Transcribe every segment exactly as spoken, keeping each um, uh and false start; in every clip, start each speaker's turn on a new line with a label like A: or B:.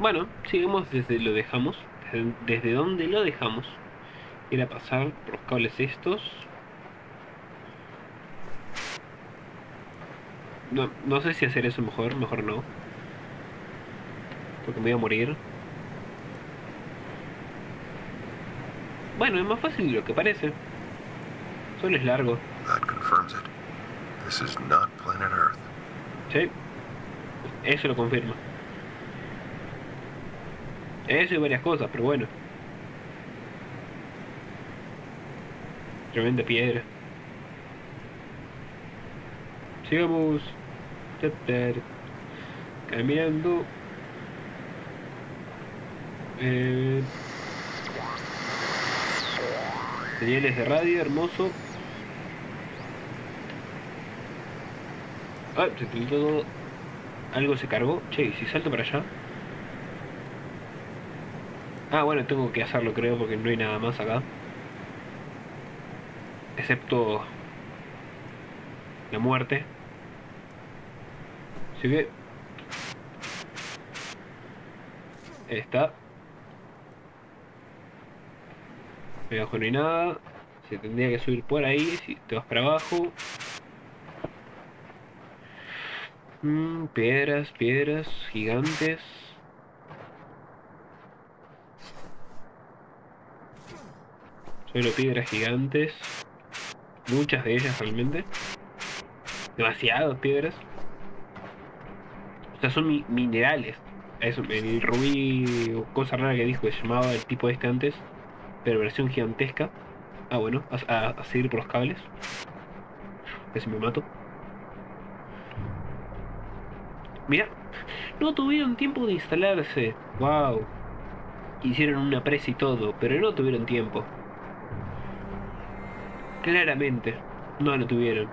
A: Bueno, sigamos desde lo dejamos. Desde, desde donde lo dejamos. Ir a pasar por los cables estos. No, no sé si hacer eso mejor, mejor no. Porque me voy a morir. Bueno, es más fácil de lo que parece. Solo es largo.
B: That confirms it. This is not planet Earth.
A: Sí. Eso lo confirma. Eso y varias cosas, pero bueno. Tremenda piedra. Sigamos. Caminando. Eh... Señales de radio, hermoso. Ah, se pintó todo. Algo se cargó. Che, ¿y si salto para allá? Ah, bueno, tengo que hacerlo creo porque no hay nada más acá. Excepto la muerte. Así que ahí está. Abajo no hay nada. Se tendría que subir por ahí. Si te vas para abajo. Mm, piedras, piedras gigantes. Solo piedras gigantes. Muchas de ellas realmente. Demasiadas piedras. O sea, son mi minerales. Eso, el rubí o cosa rara que dijo que se llamaba el tipo este antes. Pero versión gigantesca. Ah, bueno, a, a, a seguir por los cables. Casi me mato. Mira, no tuvieron tiempo de instalarse. Wow. Hicieron una presa y todo, pero no tuvieron tiempo. Claramente, no lo tuvieron.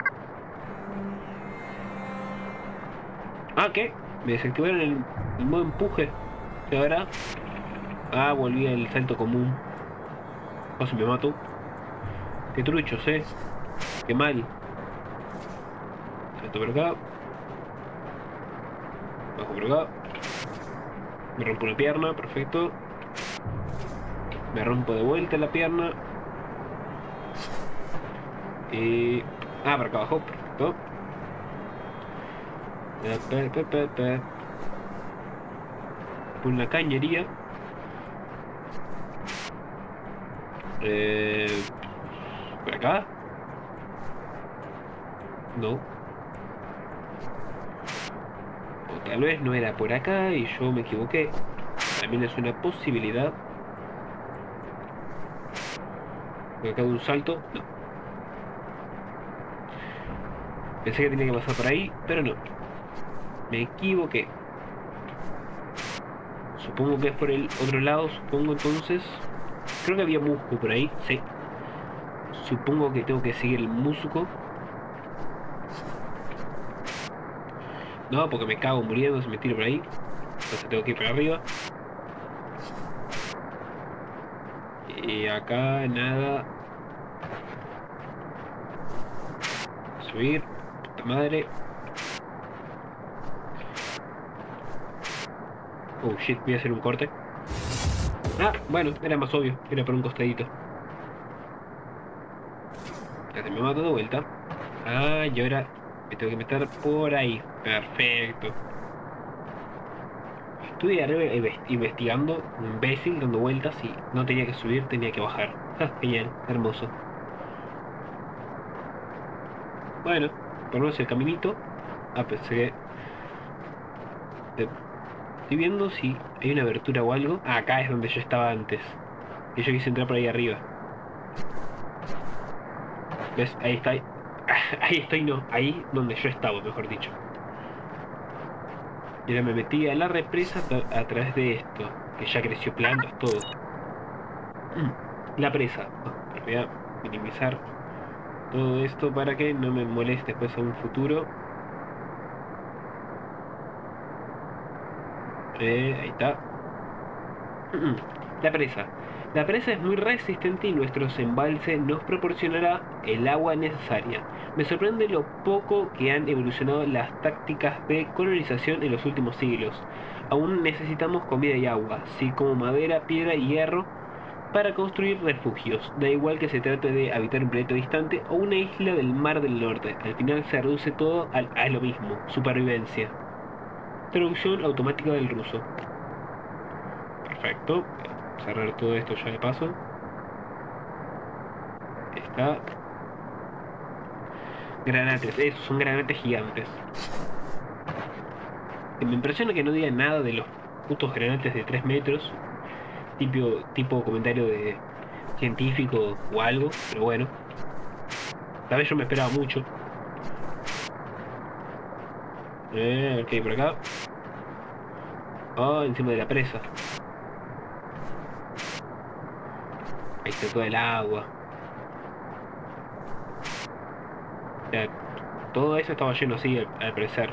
A: Ah, ¿qué? Me desactivaron el, el modo empuje. ¿Y ahora? Ah, volví al salto común. Casi me mato. Qué truchos, eh. Qué mal. Salto por acá. Bajo por acá. Me rompo una pierna, perfecto. Me rompo de vuelta la pierna. Y... ah, por acá abajo, perfecto. Pe, pe, pe, pe. Una cañería. Eh, ¿Por acá? No. O tal vez no era por acá y yo me equivoqué. También es una posibilidad. Por acá de un salto. No. Pensé que tenía que pasar por ahí, pero no. Me equivoqué. Supongo que es por el otro lado, supongo entonces. Creo que había musgo por ahí, sí. Supongo que tengo que seguir el musgo. No, porque me cago muriendo si me tiro por ahí. Entonces tengo que ir para arriba. Y acá nada. Subir. Puta madre. Oh shit, voy a hacer un corte. Ah, bueno, era más obvio. Era por un costadito. Ya se me mato de vuelta. Ah, y ahora me tengo que meter por ahí. Perfecto. Estuve arriba investigando, un imbécil, dando vueltas y no tenía que subir, tenía que bajar. Ah, genial, hermoso. Bueno, ponemos el caminito. Ah, pensé que... estoy viendo si hay una abertura o algo. Ah, acá es donde yo estaba antes. Y yo quise entrar por ahí arriba. ¿Ves? Ahí está. Ahí estoy, no. Ahí donde yo estaba, mejor dicho. Y ahora me metí a la represa a, a través de esto. Que ya creció plantas, todo. La presa. Voy a minimizar todo esto para que no me moleste después a un futuro. Eh, ahí está. La presa. La presa es muy resistente y nuestro embalse nos proporcionará el agua necesaria. Me sorprende lo poco que han evolucionado las tácticas de colonización en los últimos siglos. Aún necesitamos comida y agua, así como madera, piedra y hierro para construir refugios. Da igual que se trate de habitar un planeta distante o una isla del Mar del Norte. Al final se reduce todo a, a lo mismo, supervivencia. Traducción automática del ruso. Perfecto. Cerrar todo esto ya de paso. Está. Granates, esos son granates gigantes. Me impresiona que no diga nada de los putos granates de tres metros. Tipo, tipo comentario de científico o algo, pero bueno. Tal vez yo me esperaba mucho. Eh, ok, por acá. Oh, encima de la presa. Ahí está toda el agua. O sea, todo eso estaba lleno así al, al parecer.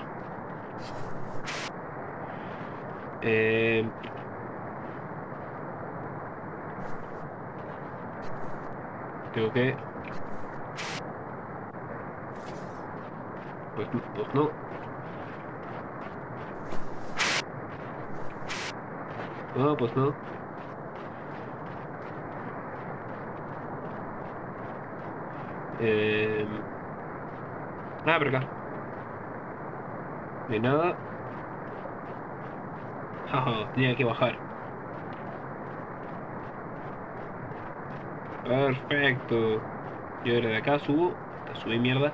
A: Eh... Tengo que... Pues, pues no. No, pues no. Eh... Ah, por acá. De nada. Jaja, tenía que bajar. Perfecto. Yo ahora de acá subo. Subí mierda.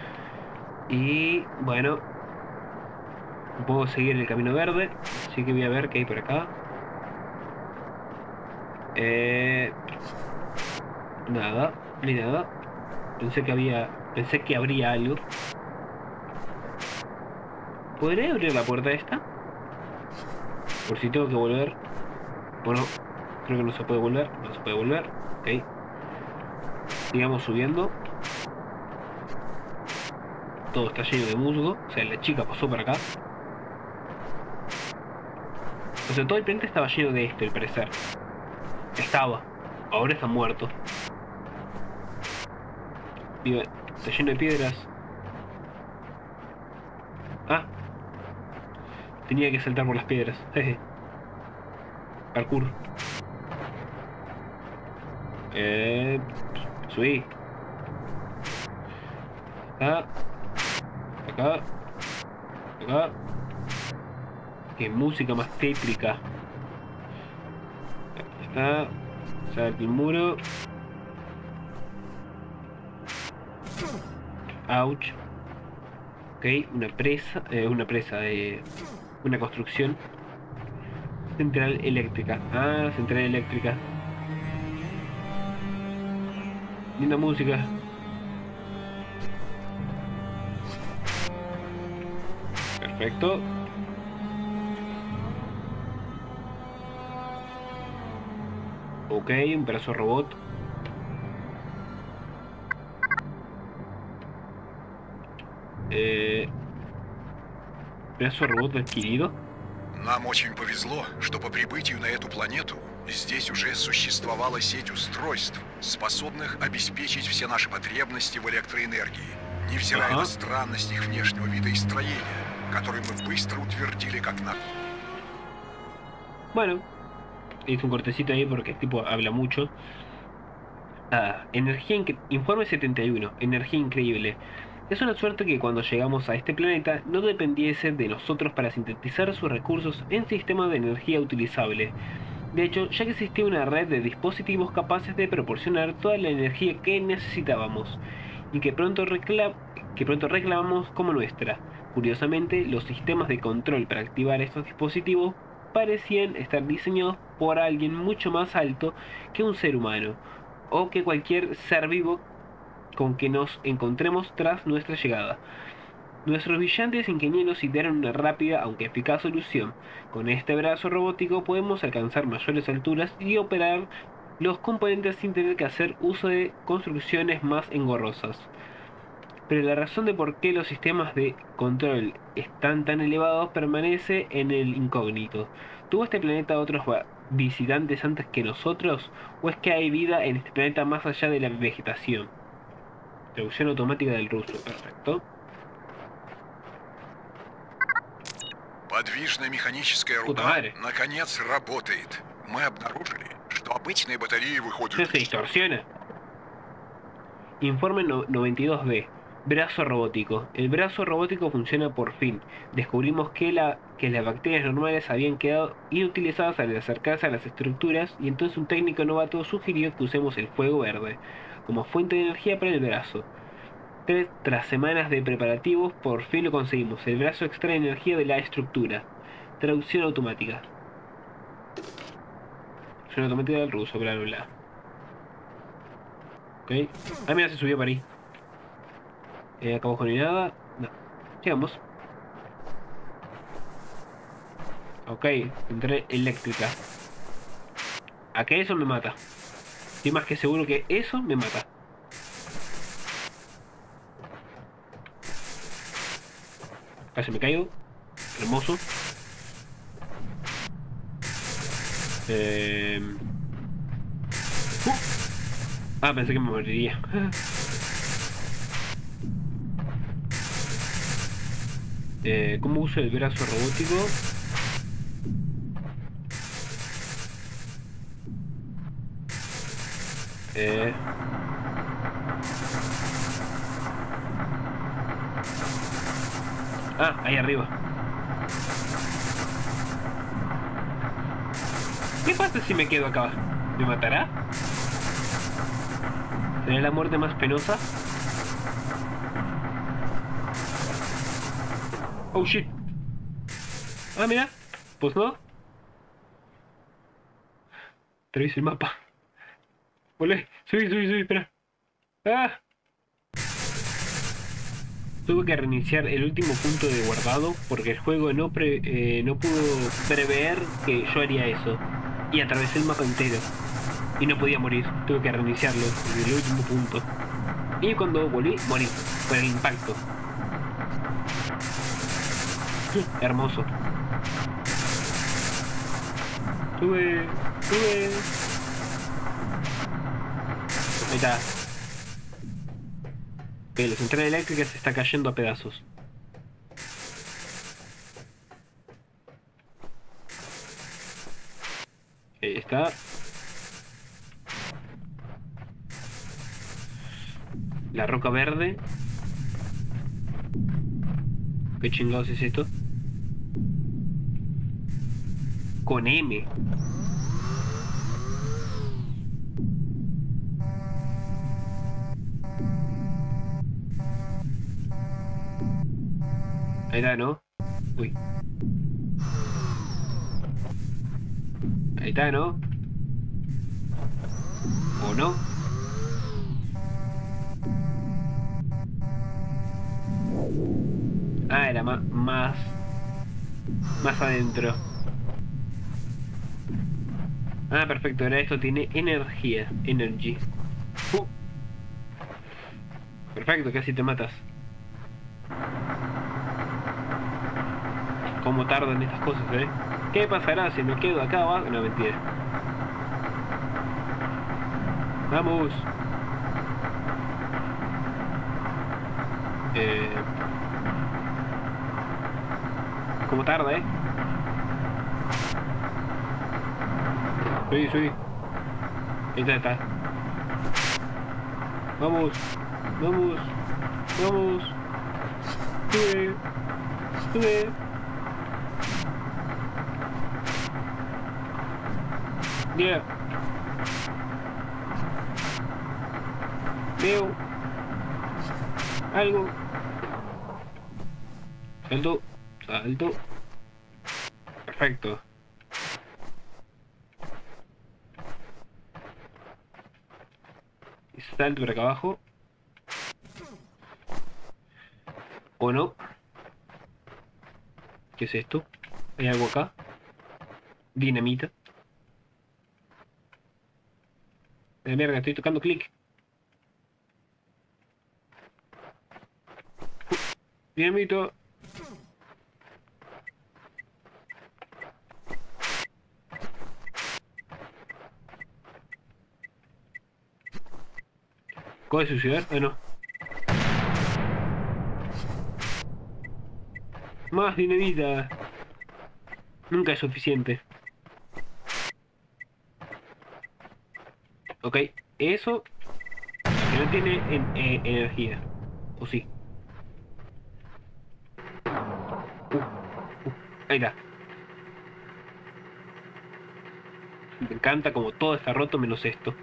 A: Y bueno, puedo seguir el camino verde. Así que voy a ver qué hay por acá. Eh... Nada, ni nada. Pensé que había... Pensé que habría algo. ¿Podré abrir la puerta esta? Por si tengo que volver. Bueno, creo que no se puede volver. No se puede volver. Ok. Sigamos subiendo. Todo está lleno de musgo. O sea, la chica pasó por acá. O sea, todo el planeta estaba lleno de esto, al parecer. Estaba. Ahora está muerto. Mira, está lleno de piedras. Ah. Tenía que saltar por las piedras. Jeje. Parkour. Eh... Subí. Acá. Acá. Acá. Qué música más tétrica. Aquí está. Salta el muro. Ouch. Ok, una presa. Eh, una presa de... Una construcción. Central eléctrica. Ah, central eléctrica. Linda música. Perfecto. Ok, un brazo robot. Eh, brazo robot adquirido.
C: Нам очень повезло, что по прибытию на эту планету здесь уже существовала сеть устройств, способных обеспечить все наши потребности в электроэнергии, невзирая
A: Ага.
C: на странность их внешнего вида и строения, которые мы быстро утвердили как на...
A: Bueno, hice un cortecito ahí porque el tipo habla mucho. Ah, energía incre- informe setenta y uno, energía increíble. Es una suerte que cuando llegamos a este planeta no dependiese de nosotros para sintetizar sus recursos en sistemas de energía utilizable. De hecho, ya que existía una red de dispositivos capaces de proporcionar toda la energía que necesitábamos y que pronto, recla- que pronto reclamamos como nuestra. Curiosamente, los sistemas de control para activar estos dispositivos parecían estar diseñados por alguien mucho más alto que un ser humano, o que cualquier ser vivo con que nos encontremos tras nuestra llegada. Nuestros brillantes ingenieros idearon una rápida aunque eficaz solución. Con este brazo robótico podemos alcanzar mayores alturas y operar los componentes sin tener que hacer uso de construcciones más engorrosas. Pero la razón de por qué los sistemas de control están tan elevados permanece en el incógnito. ¿Tuvo este planeta otros, va- visitantes antes que nosotros? ¿O es que hay vida en este planeta más allá de la vegetación? Traducción automática del ruso, perfecto.
C: Подвижная механическая
A: Puta
C: руда
A: madre.
C: наконец работает. Мы обнаружили, что обычные батареи выходят...
A: ¿Se distorsiona? Informe no- noventa y dos B. Brazo robótico. El brazo robótico funciona por fin. Descubrimos que, la, que las bacterias normales habían quedado inutilizadas al acercarse a las estructuras y entonces un técnico novato sugirió que usemos el fuego verde como fuente de energía para el brazo. Tres, tras semanas de preparativos, por fin lo conseguimos. El brazo extrae energía de la estructura. Traducción automática. Traducción automática del ruso, bla bla bla. Ok. Ah, mira, se subió para ahí. Eh, acá abajo ni nada. No. Llegamos. Ok, entré eléctrica. A que eso me mata. Estoy más que seguro que eso me mata. Casi me caigo. Hermoso. Eh... Uh. Ah, pensé que me moriría. eh, ¿Cómo uso el brazo robótico? Eh... Ah, ahí arriba. ¿Qué pasa si me quedo acá? ¿Me matará? ¿Será la muerte más penosa? Oh shit. Ah, mira. Pues no. Atraviesa el mapa. Volé. Subí, subí, subí, espera. Ah. Tuve que reiniciar el último punto de guardado porque el juego no, pre, eh, no pudo prever que yo haría eso. Y atravesé el mapa entero. Y no podía morir. Tuve que reiniciarlo en el último punto. Y cuando volví, morí. Por el impacto. Hermoso. Sube, sube. Ahí está. Ok, la central eléctrica se está cayendo a pedazos. Ahí está. La roca verde. ¿Qué chingados es esto? Con M. Ahí está, ¿no? Uy. Ahí está, ¿no? ¿O no? Ah, era más... Más, más adentro. Ah, perfecto. Ahora esto tiene energía. Energy. Uh. Perfecto, casi te matas. Cómo tardan estas cosas, ¿eh? ¿Qué pasará si me quedo acá abajo? No, mentira. Vamos. Eh... ¿Cómo tarda, eh? Sí, sí. Ahí está, está. Vamos. Vamos. Vamos. Sube. Sube. Yeah. Veo algo. Salto. Salto. Perfecto. Y salto por acá abajo. ¿O no? ¿Qué es esto? ¿Hay algo acá? Dinamita. De mierda, estoy tocando clic. Dinamito. ¿Puedo suicidar? Ah, no. Más dinamita. Nunca es suficiente. Ok, eso que no tiene en, eh, energía. ¿O sí? Uh, uh, ahí está. Me encanta como todo está roto menos esto.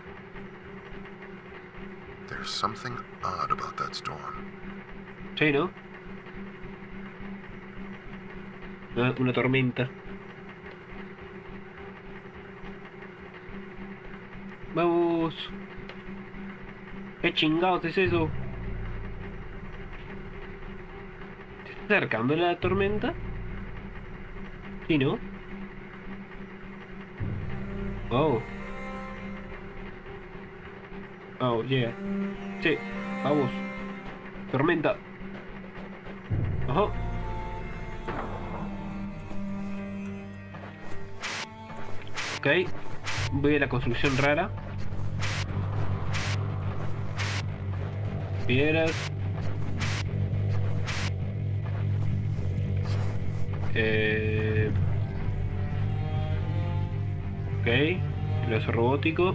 B: There's something odd about that storm.
A: Sí, ¿no? Una, una tormenta. Vamos. ¿Qué chingados es eso? ¿Se está acercando la tormenta? Sí, ¿no? Oh. Oh, yeah. Sí, vamos. Tormenta. Ajá. Ok. Voy a la construcción rara. Piedras. Eh... Ok. Lazo robótico.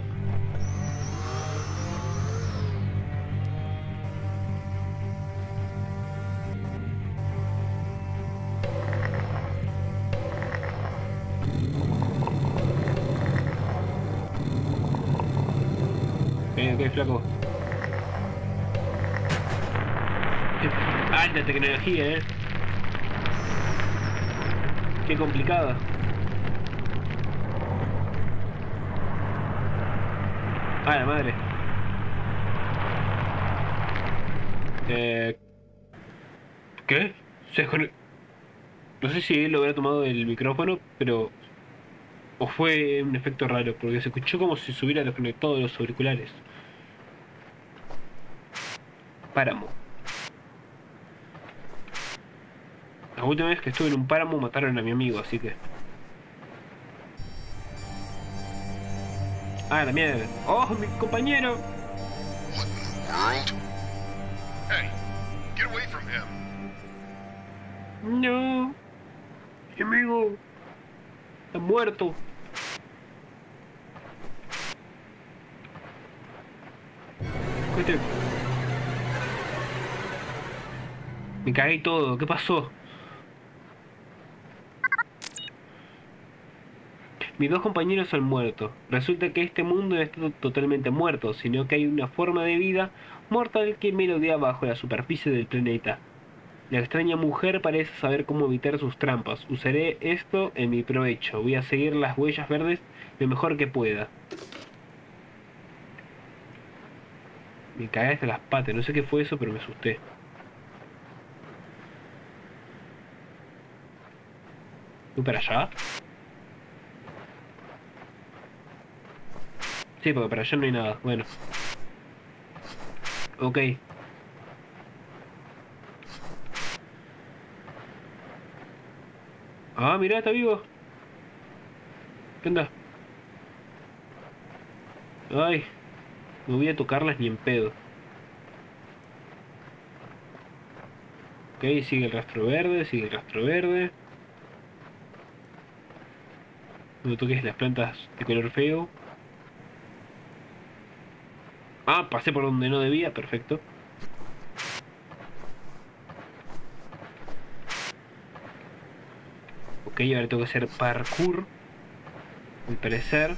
A: Ok, ok, flaco. Alta tecnología, eh. Qué complicada. Ah, la madre. Eh... ¿Qué? Se descone- No sé si él hubiera tomado el micrófono, pero... O fue un efecto raro, porque se escuchó como si se hubiera desconectado de los auriculares. Páramo. La última vez que estuve en un páramo mataron a mi amigo, así que... Ah, la mierda. ¡Oh, mi compañero!
C: What in the world? Hey, get away from him.
A: No. Mi amigo. Está muerto. Este... Me cagué todo. ¿Qué pasó? Mis dos compañeros han muerto. Resulta que este mundo no está totalmente muerto, sino que hay una forma de vida mortal que merodea bajo la superficie del planeta. La extraña mujer parece saber cómo evitar sus trampas. Usaré esto en mi provecho. Voy a seguir las huellas verdes lo mejor que pueda. Me cagué hasta las patas. No sé qué fue eso, pero me asusté. ¿Voy para allá? Sí, porque para allá no hay nada. Bueno. Ok. Ah, mirá, está vivo. ¿Qué onda? Ay. No voy a tocarlas ni en pedo. Ok, sigue el rastro verde, sigue el rastro verde. No toques las plantas de color feo. Ah, pasé por donde no debía, perfecto. Ok, ahora tengo que hacer parkour. Al parecer.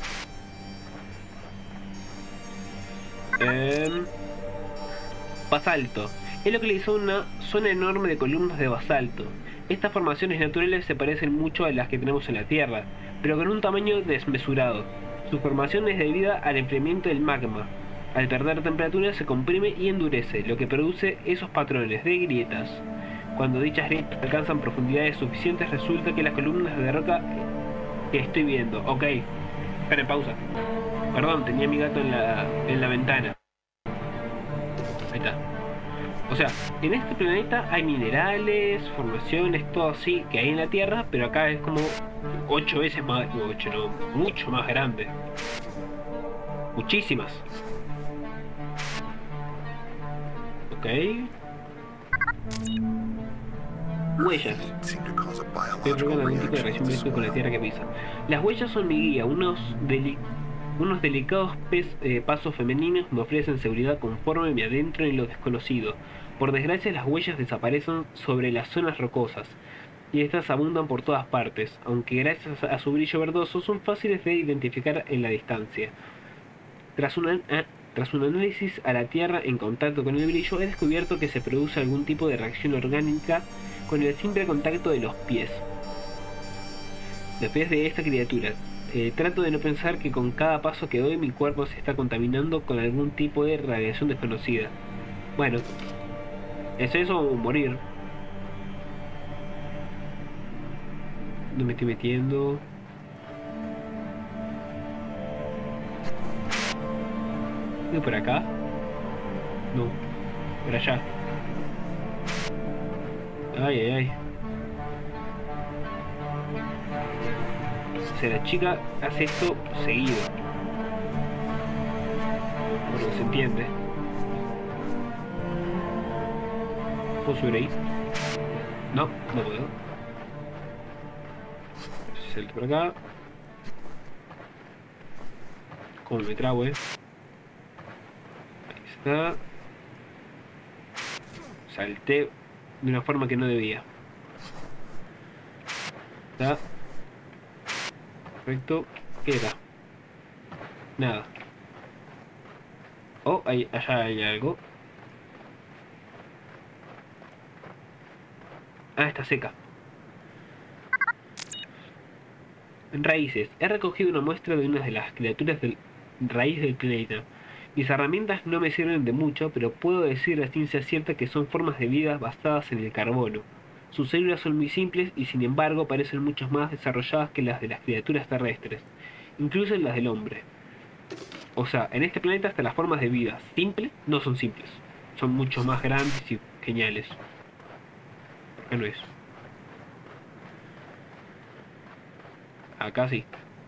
A: Eh, basalto. Es localizado una zona enorme de columnas de basalto. Estas formaciones naturales se parecen mucho a las que tenemos en la Tierra, pero con un tamaño desmesurado. Su formación es debida al enfriamiento del magma. Al perder temperatura se comprime y endurece, lo que produce esos patrones de grietas. Cuando dichas grietas alcanzan profundidades suficientes, resulta que las columnas de roca que estoy viendo... Ok, esperen, pausa. Perdón, tenía a mi gato en la, en la ventana. Ahí está. O sea, en este planeta hay minerales, formaciones, todo así que hay en la Tierra, pero acá es como ocho veces más, ocho no, mucho más grande. Muchísimas. Ok. Huellas.
B: Seem to cause a
A: Estoy
B: biological
A: provocando algún tipo de
B: reaction
A: reacción
B: with the
A: biológica con la
B: soil.
A: tierra que pisa. Las huellas son mi guía. Unos, deli unos delicados pes eh, pasos femeninos me ofrecen seguridad conforme me adentro en lo desconocido. Por desgracia, las huellas desaparecen sobre las zonas rocosas, y estas abundan por todas partes, aunque gracias a su brillo verdoso son fáciles de identificar en la distancia. Tras un, a- tras un análisis a la Tierra en contacto con el brillo, he descubierto que se produce algún tipo de reacción orgánica con el simple contacto de los pies. Los pies de esta criatura. Eh, trato de no pensar que con cada paso que doy mi cuerpo se está contaminando con algún tipo de radiación desconocida. Bueno, ¿es eso o morir? No me estoy metiendo. ¿Voy por acá? No, por allá. Ay, ay, ay. O sea, la chica hace esto seguido. Por lo que se entiende. ¿Puedo subir ahí? No, no puedo. Salto por acá. Como me trago, eh. Ahí está. Salté de una forma que no debía. Está. Perfecto. ¿Qué era? Nada. Oh, ahí, allá hay algo. Ah, está seca. Raíces. He recogido una muestra de una de las criaturas del raíz del planeta. Mis herramientas no me sirven de mucho, pero puedo decir a ciencia cierta que son formas de vida basadas en el carbono. Sus células son muy simples y sin embargo parecen mucho más desarrolladas que las de las criaturas terrestres, incluso las del hombre. O sea, en este planeta hasta las formas de vida simples no son simples, son mucho más grandes y geniales. Acá no es. Acá sí.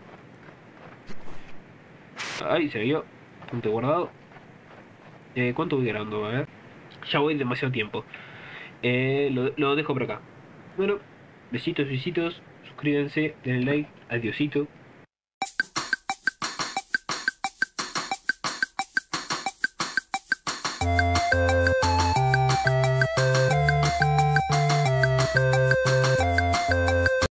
A: Ay, se vio. Punto guardado. Eh, ¿Cuánto voy grabando? A ver. Ya voy demasiado tiempo. Eh, lo, lo dejo por acá. Bueno, besitos, besitos. Suscríbanse, denle like. Adiosito.